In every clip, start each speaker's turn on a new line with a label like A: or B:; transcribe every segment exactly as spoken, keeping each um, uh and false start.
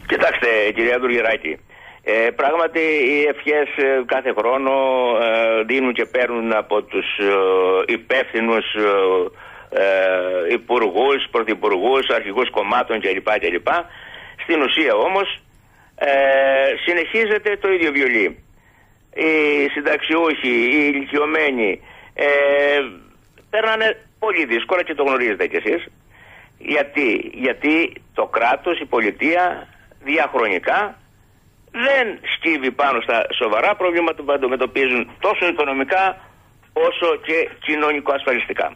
A: Κοιτάξτε, κυρία Τουργεράκη, ε, πράγματι οι ευχές ε, κάθε χρόνο ε, δίνουν και παίρνουν από τους ε, υπεύθυνους ε, ε, υπουργούς, πρωθυπουργούς, αρχηγούς κομμάτων κλπ. κλπ. Στην ουσία όμως ε, συνεχίζεται το ίδιο βιολί. Οι συνταξιούχοι, οι ηλικιωμένοι ε, παίρνανε πολύ δύσκολα και το γνωρίζετε κι εσείς. Γιατί, γιατί το κράτος, η πολιτεία διαχρονικά δεν σκύβει πάνω στα σοβαρά προβλήματα που αντιμετωπίζουν τόσο οικονομικά όσο και κοινωνικο-ασφαλιστικά.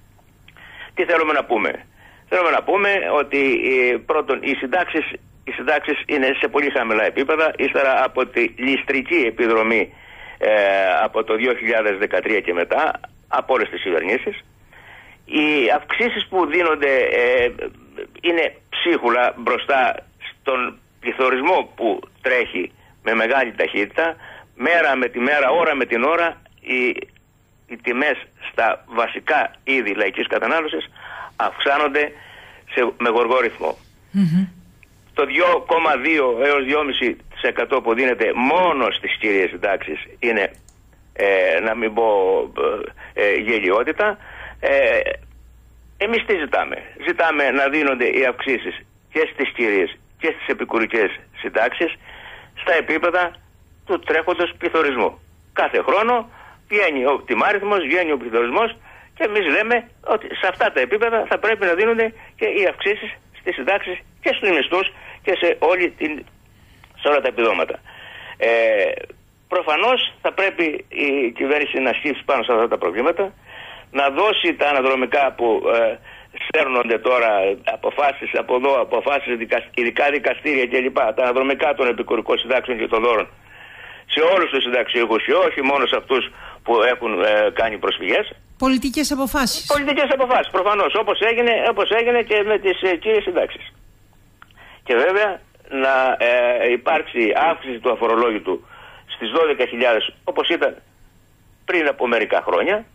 A: Τι θέλουμε να πούμε? Θέλουμε να πούμε ότι ε, πρώτον οι συντάξεις, οι συντάξεις είναι σε πολύ χαμηλά επίπεδα ύστερα από τη ληστρική επιδρομή ε, από το δύο χιλιάδες δεκατρία και μετά από όλες τις κυβερνήσεις. Οι αυξήσεις που δίνονται ε, είναι ψίχουλα μπροστά στον πληθωρισμό που τρέχει με μεγάλη ταχύτητα. Μέρα με τη μέρα, ώρα με την ώρα, οι, οι τιμές στα βασικά είδη λαϊκής κατανάλωσης αυξάνονται σε, με γοργό ρυθμό. Mm-hmm. Το δύο κόμμα δύο έως δύο κόμμα πέντε τοις εκατό που δίνεται μόνο στις κύριες συντάξεις είναι, ε, να μην πω ε, ε, γελιότητα. Ε, εμείς τι ζητάμε? Ζητάμε να δίνονται οι αυξήσεις και στις κυρίες και στις επικουρικές συντάξεις στα επίπεδα του τρέχοντος πληθωρισμού. Κάθε χρόνο βγαίνει ο τιμάριθμος, βγαίνει ο πληθωρισμός και εμείς λέμε ότι σε αυτά τα επίπεδα θα πρέπει να δίνονται και οι αυξήσεις στις συντάξεις και στους μισθούς και σε, όλη την, σε όλα τα επιδόματα. Ε, προφανώς θα πρέπει η κυβέρνηση να σκύψει πάνω σε αυτά τα προβλήματα, να δώσει τα αναδρομικά που ε, στέρνονται τώρα, αποφάσεις από εδώ, αποφάσεις ειδικά δικαστήρια κλπ. Τα αναδρομικά των επικουρικών συντάξεων και των δώρων σε όλους τους συνταξιούχους και όχι μόνο σε αυτούς που έχουν ε, κάνει προσφυγές.
B: Πολιτικές αποφάσεις.
A: Πολιτικές αποφάσεις, προφανώς, όπως έγινε, όπως έγινε και με τις ε, κύριες συντάξεις. Και βέβαια να ε, υπάρξει αύξηση του αφορολόγητου στις δώδεκα χιλιάδες όπως ήταν πριν από μερικά χρόνια,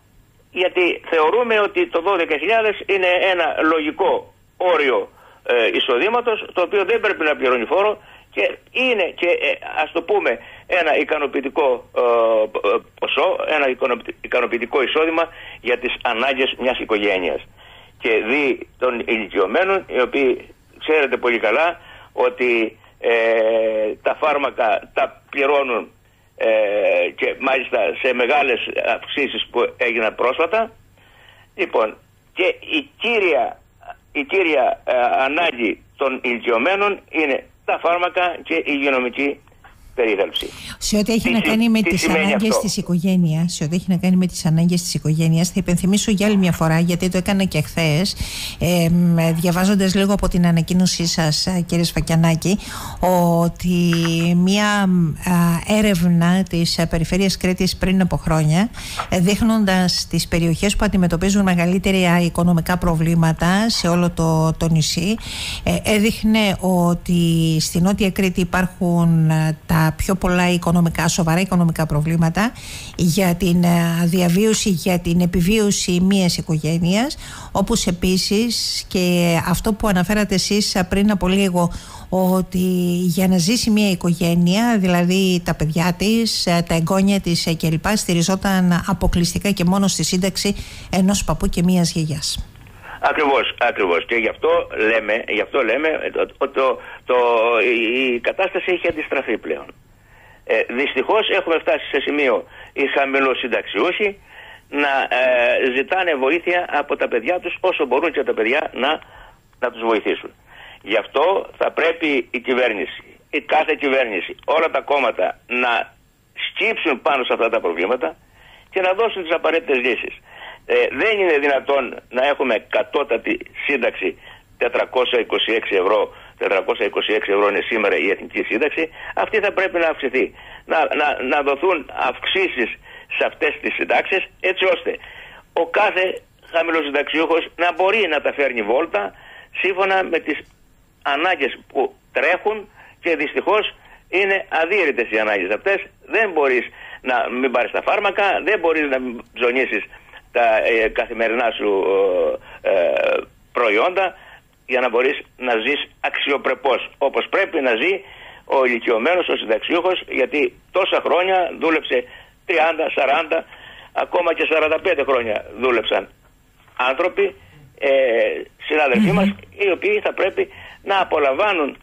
A: γιατί θεωρούμε ότι το δώδεκα χιλιάδες είναι ένα λογικό όριο ε, εισοδήματος, το οποίο δεν πρέπει να πληρώνει φόρο και είναι και ε, ας το πούμε ένα ικανοποιητικό ε, ποσό, ένα ικανοποιητικό εισόδημα για τις ανάγκες μιας οικογένειας. Και δι των ηλικιωμένων, οι οποίοι ξέρετε πολύ καλά ότι ε, τα φάρμακα τα πληρώνουν Ε, και μάλιστα σε μεγάλες αυξήσεις που έγιναν πρόσφατα. Λοιπόν, και η κύρια, η κύρια ε, ανάγκη των ηλικιωμένων είναι τα φάρμακα και η υγειονομική περίθαλψη.
B: Σε ό,τι έχει τι, να κάνει με τις ανάγκες της οικογένειας, σε ό,τι έχει να κάνει με τις ανάγκες της οικογένειας, θα υπενθυμίσω για άλλη μια φορά, γιατί το έκανα και χθες, ε, διαβάζοντας λίγο από την ανακοίνωσή σας, κύριε Σφακιανάκη, ότι μια α, έρευνα της Περιφέρειας Κρήτης πριν από χρόνια, ε, δείχνοντας τις περιοχές που αντιμετωπίζουν μεγαλύτερα οικονομικά προβλήματα σε όλο το, το νησί, ε, έδειχνε ότι στην Νότια Κρήτη υπάρχουν ε, τα πιο πολλά οικονομικά, σοβαρά οικονομικά προβλήματα για την διαβίωση, για την επιβίωση μιας οικογένειας, όπως επίσης και αυτό που αναφέρατε εσείς πριν από λίγο, ότι για να ζήσει μια οικογένεια, δηλαδή τα παιδιά της, τα εγγόνια της κλπ, στηριζόταν αποκλειστικά και μόνο στη σύνταξη ενός παππού και μιας γιαγιάς.
A: Ακριβώς, ακριβώς. Και γι' αυτό λέμε, γι' αυτό λέμε ότι το, το, το, η κατάσταση έχει αντιστραφεί πλέον. Ε, δυστυχώς έχουμε φτάσει σε σημείο οι χαμηλοσυνταξιούχοι να ε, ζητάνε βοήθεια από τα παιδιά τους όσο μπορούν και τα παιδιά να, να τους βοηθήσουν. Γι' αυτό θα πρέπει η κυβέρνηση, η κάθε κυβέρνηση, όλα τα κόμματα να σκύψουν πάνω σε αυτά τα προβλήματα και να δώσουν τις απαραίτητες λύσεις. Ε, δεν είναι δυνατόν να έχουμε κατώτατη σύνταξη τετρακόσια είκοσι έξι ευρώ. τετρακόσια είκοσι έξι ευρώ είναι σήμερα η εθνική σύνταξη. Αυτή θα πρέπει να αυξηθεί. Να, να, να δοθούν αυξήσεις σε αυτές τις συντάξεις, έτσι ώστε ο κάθε χαμηλοσυνταξιούχος να μπορεί να τα φέρνει βόλτα σύμφωνα με τις ανάγκες που τρέχουν, και δυστυχώς είναι αδύρυτες οι ανάγκες αυτές. Δεν μπορείς να μην πάρεις τα φάρμακα, δεν μπορείς να μην ψωνίσεις τα ε, καθημερινά σου ε, προϊόντα. για να μπορείς να ζεις αξιοπρεπώς, όπως πρέπει να ζει ο ηλικιωμένος, ο συνταξιούχος, γιατί τόσα χρόνια δούλεψε, τριάντα, σαράντα, ακόμα και σαράντα πέντε χρόνια δούλεψαν άνθρωποι, ε, συνάδελφοί mm-hmm. μας, οι οποίοι θα πρέπει να απολαμβάνουν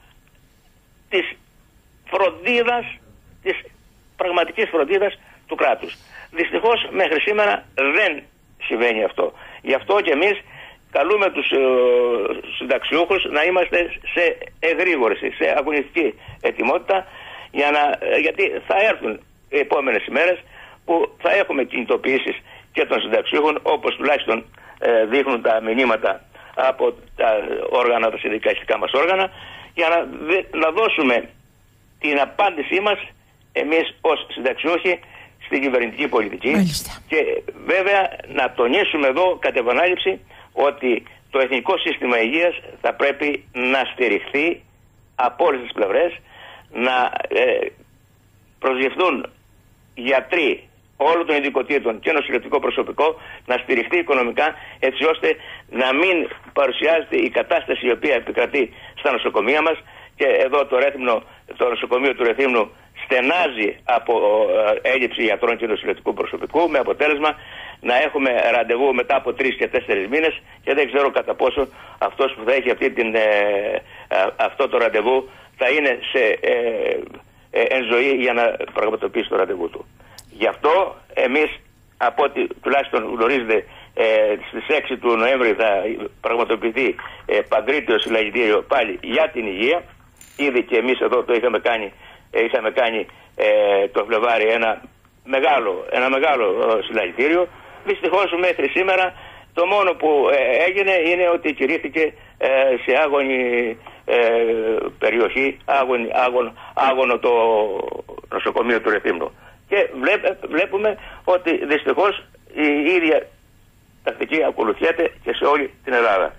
A: της φροντίδας, της πραγματικής φροντίδας του κράτους. Δυστυχώς μέχρι σήμερα δεν συμβαίνει αυτό. Γι' αυτό και εμείς καλούμε τους ε, συνταξιούχους να είμαστε σε εγρήγορση, σε αγωνιστική ετοιμότητα, για να, ε, γιατί θα έρθουν οι επόμενες ημέρες που θα έχουμε κινητοποιήσεις και των συνταξιούχων, όπως τουλάχιστον ε, δείχνουν τα μηνύματα από τα όργανα, τα συνδικαλιστικά μας όργανα, για να, να δώσουμε την απάντησή μας εμείς ως συνταξιούχοι στην κυβερνητική πολιτική.
B: Μάλιστα.
A: Και βέβαια να τονίσουμε εδώ κατ' επανάληψη ότι το Εθνικό Σύστημα Υγείας θα πρέπει να στηριχθεί από όλες τις πλευρές, να ε, προσγειωθούν γιατροί όλων των ειδικοτήτων και νοσηλευτικό προσωπικό, να στηριχθεί οικονομικά, έτσι ώστε να μην παρουσιάζεται η κατάσταση η οποία επικρατεί στα νοσοκομεία μας. Και εδώ το, Ρέθυμνο, το νοσοκομείο του Ρεθύμνου στενάζει από ε, έλλειψη γιατρών και νοσηλευτικού προσωπικού, με αποτέλεσμα να έχουμε ραντεβού μετά από τρεις και τέσσερις μήνες, και δεν ξέρω κατά πόσο αυτός που θα έχει αυτή την, ε, ε, αυτό το ραντεβού θα είναι σε ε, ε, εν ζωή για να πραγματοποιήσει το ραντεβού του. Γι' αυτό εμείς, από ό,τι τουλάχιστον γνωρίζετε, ε, στις έξι του Νοέμβρη θα πραγματοποιηθεί ε, παγκρίτιο συλλαγητήριο πάλι για την υγεία. Ήδη και εμείς εδώ το είχαμε κάνει, ε, είχαμε κάνει ε, το Φλεβάρι ένα μεγάλο, ένα μεγάλο ε, συλλαγητήριο. Δυστυχώς μέχρι σήμερα το μόνο που ε, έγινε είναι ότι κηρύχθηκε ε, σε άγωνη ε, περιοχή, άγωνη, άγων, άγωνο το νοσοκομείο του Ρεθύμνου. Και βλέπε, βλέπουμε ότι δυστυχώς η ίδια τακτική ακολουθιέται και σε όλη την Ελλάδα.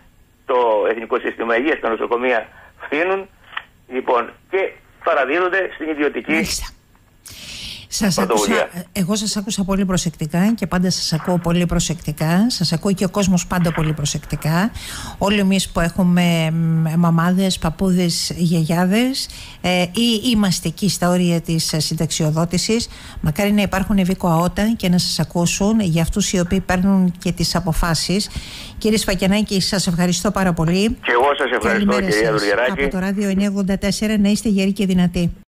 A: Το Εθνικό Σύστημα Υγείας, τα νοσοκομεία φθήνουν, λοιπόν, και παραδίδονται στην ιδιωτική.
B: Μάλιστα. Σας άκουσα, εγώ σας άκουσα πολύ προσεκτικά και πάντα σας ακούω πολύ προσεκτικά. Σας ακούει και ο κόσμος πάντα πολύ προσεκτικά. Όλοι εμείς που έχουμε μαμάδες, παππούδες, γιαγιάδες ε, ή είμαστε εκεί στα όρια της συνταξιοδότησης, μακάρι να υπάρχουν ευήκο αότα και να σας ακούσουν, για αυτούς οι οποίοι παίρνουν και τις αποφάσεις. Κύριε Σφακιανάκη, σας ευχαριστώ πάρα πολύ.
A: Και εγώ σας ευχαριστώ, κυρία Δουργεράκη.
B: Από το Ράδιο εννιακόσια ογδόντα τέσσερα, να είστε γεροί και δυνατοί.